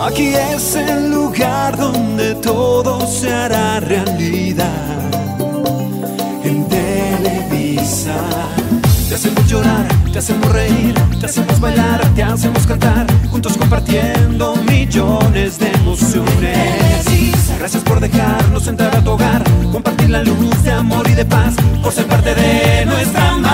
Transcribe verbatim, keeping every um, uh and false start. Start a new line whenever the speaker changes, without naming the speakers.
Aquí es el lugar donde todo se hará realidad. En Televisa te hacemos llorar, te hacemos reír, te hacemos bailar, te hacemos cantar, juntos compartiendo millones de emociones. Gracias por dejarnos entrar a tu hogar, compartir la luz de amor y de paz, por ser parte de nuestra